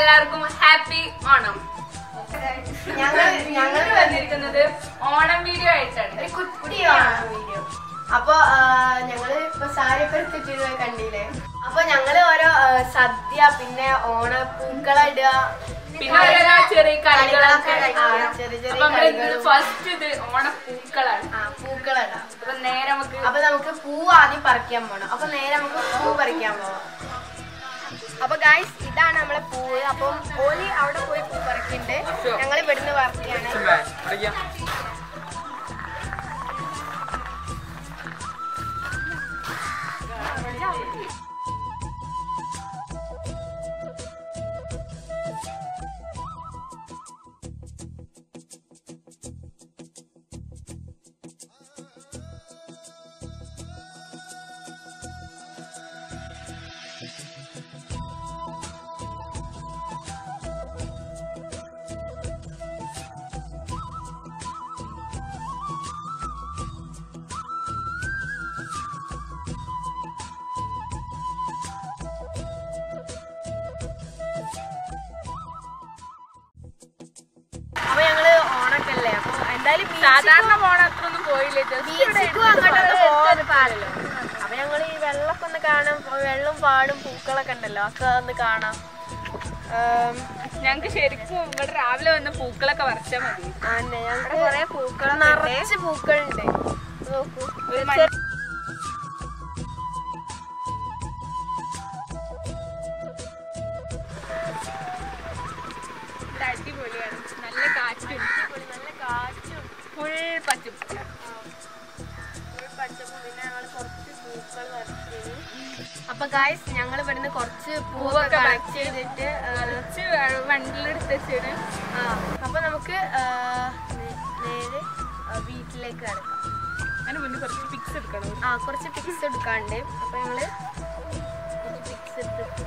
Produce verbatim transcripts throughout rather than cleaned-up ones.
എല്ലാവർക്കും ഹാപ്പി ഓണം. ഞങ്ങൾ വന്നിരിക്കുന്നത് ഓണം വീഡിയോ ആയിട്ടാണ്, ഒരു കുട്ടി ഓണം വീഡിയോ. അപ്പൊ ഞങ്ങള് ഇപ്പൊ സാരി ഒക്കെ എടുത്തിട്ട് കണ്ടില്ലേ. അപ്പൊ ഞങ്ങള് ഓരോ സദ്യ, പിന്നെ ഓണപ്പൂക്കളിടുക, പിന്നെ ചെറിയ കളികളൊക്കെ. ചെറിയ ചെറിയ ഫസ്റ്റ് ഇത് ഓണപ്പൂക്കളാണ്. ആ പൂക്കളിടാം. അപ്പൊ നേരെ നമുക്ക് അപ്പൊ നമുക്ക് പൂ ആദ്യം പറിക്കാൻ പോണം. അപ്പൊ നേരെ നമുക്ക് പൂ പറിക്കാൻ പോവാം. അപ്പൊ ഗൈസ് ഇതാണ് നമ്മളെ പൂവ്. അപ്പം ഓലി അവിടെ പോയി പൂ പറിക്കുന്നുണ്ട്, ഞങ്ങൾ ഇവിടുന്ന് പറിക്കുകയാണ്. അപ്പൊ ഞങ്ങള് ഓണക്കല്ലേ, അപ്പൊ എന്തായാലും സാധാരണ ഓണം അത്ര ഒന്നും പോയില്ലേ, അപ്പൊ ഞങ്ങള് ഈ വെള്ളമൊക്കെ ഒന്ന് കാണാം. വെള്ളം പാടും പൂക്കളൊക്കെ ഉണ്ടല്ലോ, ഒക്കെ ഒന്ന് കാണാം. ഞങ്ങക്ക് ശരിക്കും ഇവിടെ രാവിലെ വന്ന പൂക്കളൊക്കെ പറിച്ചാൽ മതി. ആന്നെ ഞങ്ങൾക്ക് കൊറേ പൂക്കൾ, നിറച്ച് പൂക്കളുണ്ട്. നോക്കൂ, അടിപൊളിയാണ്. നല്ല കാറ്റും നല്ല കാറ്റും ഫുൾ പച്ചപ്പ്. പിന്നെ ഞങ്ങൾ കുറച്ച് പൂക്കൾ പറിച്ചത്. അപ്പൊ ഗൈസ് ഞങ്ങൾ ഇവിടുന്ന് കുറച്ച് പൂവൊക്കെ കളക്ട് ചെയ്തിട്ട് കുറച്ച് വണ്ടിയിലെടുത്ത് വെച്ചാണ്. ആ അപ്പൊ നമുക്ക് നേരെ വീട്ടിലേക്ക് കിടക്കാം. അതിന് മുന്നേ കുറച്ച് പിക്സ് എടുക്കണം. ആ കുറച്ച് പിക്സ് എടുക്കാണ്ട്. അപ്പൊ ഞങ്ങള് കുറച്ച് പിക്സ് എടുത്ത്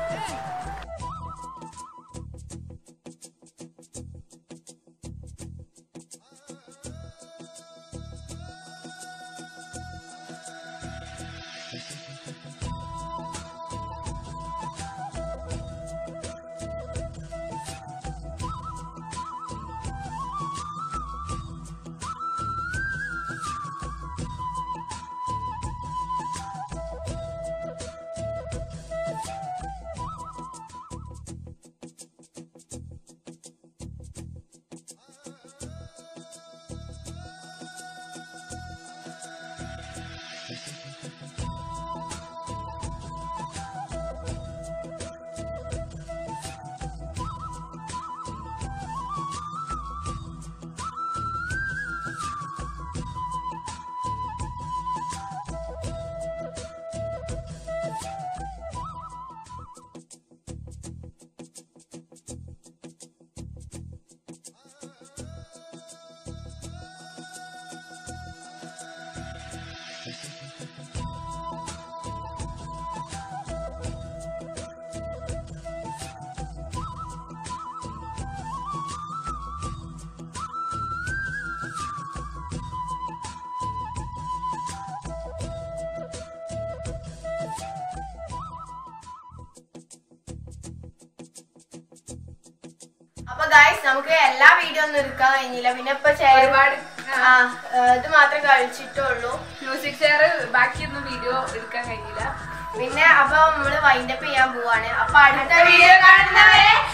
അപ്പൊ ഗൈസ് നമുക്ക് എല്ലാ വീഡിയോ ഒന്നും എടുക്കാൻ കഴിഞ്ഞില്ല. പിന്നെ ഇപ്പൊ ഒരുപാട് ആ ഇത് മാത്രമേ കഴിച്ചിട്ടുള്ളൂ. മ്യൂസിക് ചെയർ ബാക്കിയൊന്നും വീഡിയോ എടുക്കാൻ കഴിഞ്ഞില്ല. പിന്നെ അപ്പൊ നമ്മള് വൈൻഡപ്പ് ചെയ്യാൻ പോവാണ്. അപ്പൊ അടുത്ത വീഡിയോ കാണുന്നവരെ